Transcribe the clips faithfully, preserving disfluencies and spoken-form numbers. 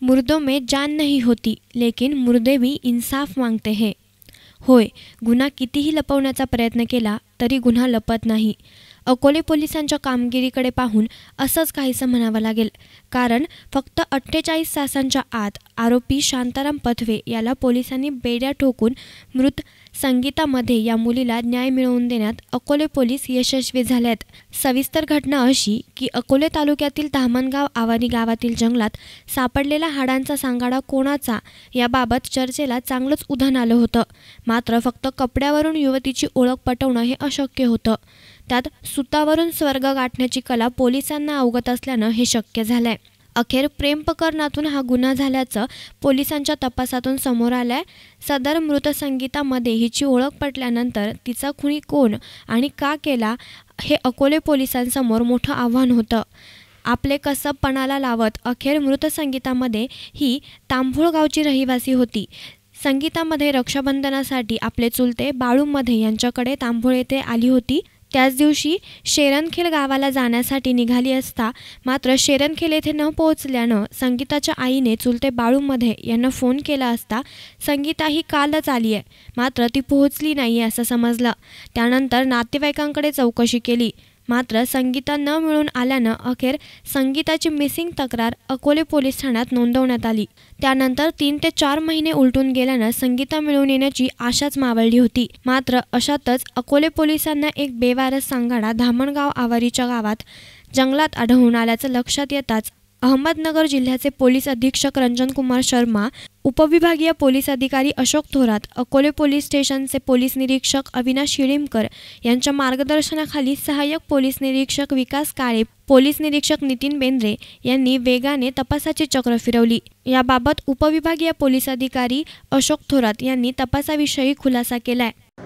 मुर्दों में जान नहीं होती, लेकिन मुर्दे भी इंसाफ मागते हैं. होय, गुन्हा कितीही लपवण्याचा प्रयत्न केला तरी गुन्हा लपत नाही. अकोले पोलिसांच्या कामगिरीकडे पाहून असंच काहीसं म्हणावं लागेल. कारण फक्त अठ्ठेचाळीस तासांच्या आत आरोपी शांताराम पथवे याला पोलिसांनी बेड्या ठोकून मृत संगीतामध्ये या मुलीला न्याय मिळवून देण्यात अकोले पोलीस यशस्वी झालेत. सविस्तर घटना अशी की अकोले तालुक्यातील धामणगाव आवारी गावातील जंगलात सापडलेला हाडांचा सांगाडा कोणाचा याबाबत चर्चेला चांगलंच उधाण आलं होतं. मात्र फक्त कपड्यावरून युवतीची ओळख पटवणं हे अशक्य होतं. त्यात सुतावरून स्वर्ग गाठण्याची कला पोलिसांना अवगत असल्यानं हे शक्य झालंय. अखेर प्रेम प्रकरणातून हा गुन्हा झाल्याचं पोलिसांच्या तपासातून समोर आलंय. सदर मृत संगीतामध्ये हिची ओळख पटल्यानंतर तिचा खुनी कोण आणि का केला हे अकोले पोलिसांसमोर मोठं आव्हान होतं. आपले कसब पणाला लावत अखेर मृत संगीतामध्ये ही तांभोळ गावची रहिवासी होती. संगीतामध्ये रक्षाबंधनासाठी आपले चुलते बाळूमध्ये यांच्याकडे तांभोळ येथे आली होती. त्याच दिवशी शेरणखेल गावाला जाण्यासाठी निघाली असता मात्र शेरणखेल येथे न पोहोचल्यानं संगीताच्या आईने चुलते बाळूमध्ये यांना फोन केला असता संगीता ही कालच आली आहे, मात्र ती पोहोचली नाही असं समजलं. त्यानंतर नातेवाईकांकडे चौकशी केली, मात्र संगीता न मिळून आल्यानं अखेर संगीताची मिसिंग तक्रार अकोले पोलीस ठाण्यात नोंदवण्यात आली. त्यानंतर तीन ते चार महिने उलटून गेल्यानं संगीता मिळून येण्याची आशाच मावळली होती. मात्र अशातच अकोले पोलिसांना एक बेवारस सांगाडा धामणगाव आवारीच्या गावात जंगलात आढळून आल्याचं लक्षात येताच अहमदनगर जिल्ह्याचे पोलीस अधीक्षक रंजनकुमार शर्मा, उपविभागीय पोलीस अधिकारी अशोक थोरात, अकोले पोलीस स्टेशनचे पोलीस निरीक्षक अविनाश शिळीमकर यांच्या मार्गदर्शनाखाली सहाय्यक पोलीस निरीक्षक विकास काळे, पोलीस निरीक्षक नितीन बेंद्रे यांनी वेगाने तपासाची चक्र फिरवली. याबाबत उपविभागीय पोलीस अधिकारी अशोक थोरात यांनी तपासाविषयी खुलासा केलाय.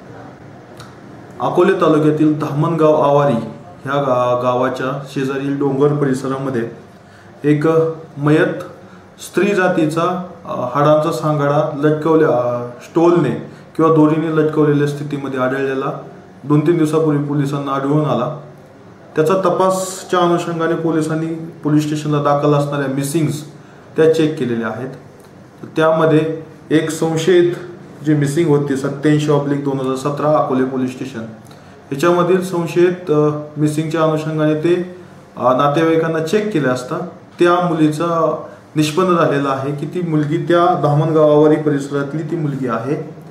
अकोले तालुक्यातील धामणगाव आवारी ह्या गावाच्या शेजारील डोंगर परिसरामध्ये एक मयत स्त्री जातीचा हाडांचा सांगाडा लटकवल्या स्टोलने किंवा दोरीने लटकवलेल्या स्थितीमध्ये आढळलेला दोन तीन दिवसापूर्वी पोलिसांना आढळून आला. त्याचा तपासच्या अनुषंगाने पोलिसांनी पोलीस स्टेशनला दाखल असणाऱ्या मिसिंग्स त्या चेक केलेल्या आहेत. त्यामध्ये एक संशयित जी मिसिंग होती सत्याऐंशी ऑब्लिक दोन हजार सतरा अकोले पोलीस स्टेशन याच्यामधील संशयित मिसिंगच्या अनुषंगाने ते नातेवाईकांना चेक केले असता त्या मुलीचा निष्पन्न झालेला आहे की ती मुलगी त्या धामणगाव आवारी परिसरातली ती मुलगी आहे.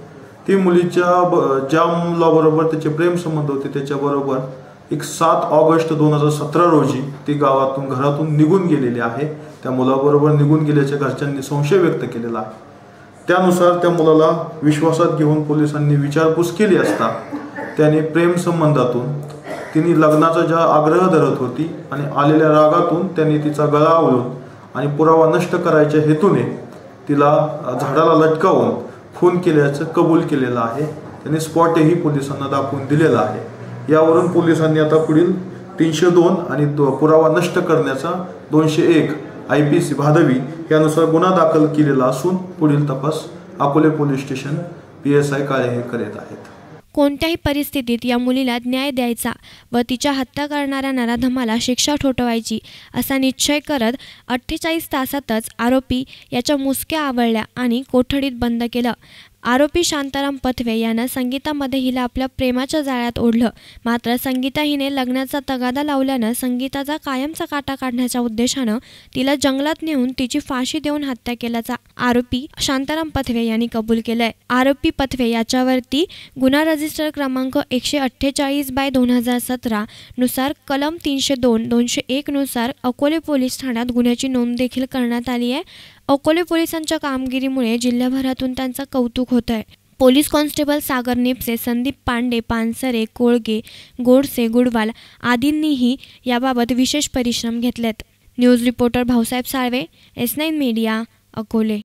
ती मुलीच्या ज्या मुलाबरोबर त्याचे प्रेम संबंध होते त्याच्याबरोबर एक सात ऑगस्ट दोन हजार सतरा रोजी ती गावातून घरातून निघून गेलेली आहे. त्या मुलाबरोबर निघून गेल्याच्या घरच्यांनी संशय व्यक्त केलेला आहे. त्यानुसार त्या मुलाला विश्वासात घेऊन पोलिसांनी विचारपूस केली असता त्याने प्रेम संबंधातून तिने लग्नाचा ज्या आग्रह धरत होती आणि आलेल्या रागातून त्यांनी तिचा गळा आवळून आणि पुरावा नष्ट करायच्या हेतूने तिला झाडाला लटकावून खून केल्याचं कबूल केलेलं आहे. त्यांनी स्पॉटही पोलिसांना दाखवून दिलेला आहे. यावरून पोलिसांनी आता पुढील तीनशे दोन आणि पुरावा नष्ट करण्याचा दोनशे एक आय पी सी भादवी यानुसार गुन्हा दाखल केलेला असून पुढील तपास Akole police station P S I Kale हे करीत आहेत. कोणत्याही परिस्थितीत या मुलीला न्याय द्यायचा व तिच्या हत्या करणाऱ्या नराधमाला शिक्षा ठोठवायची असा निश्चय करत अठ्ठेचाळीस तासातच आरोपी याच्या मुसक्या आवळल्या आणि कोठडीत बंद केलं. आरोपी शांताराम पथवे यानं संगीतामध्ये हिला आपल्या प्रेमाच्या जाळ्यात ओढलं. मात्र संगीता हिने लग्नाचा तगादा लावल्यानं संगीताचा कायमचा काटा काढण्याच्या उद्देशानं तिला जंगलात नेऊन तिची फाशी देऊन हत्या केल्याचा आरोपी शांताराम पथवे यांनी कबूल केलंय. आरोपी पथवे याच्यावरती गुन्हा रजिस्टर क्रमांक एकशे अठ्ठेचाळीस बाय दोन हजार सतरा नुसार कलम तीनशे दोन दोनशे एक नुसार अकोले पोलीस ठाण्यात गुन्ह्याची नोंद देखील करण्यात आली आहे. अकोले पोलिसांच्या कामगिरीमुळे जिल्ह्याभरातून त्यांचं कौतुक होत आहे. पोलीस कॉन्स्टेबल सागर निपसे, संदीप पांडे, पानसरे, कोळगे, गोडसे, गुडवाल आदींनीही याबाबत विशेष परिश्रम घेतलेत. News reporter Bhausaheb Salve, S nine media, Akole.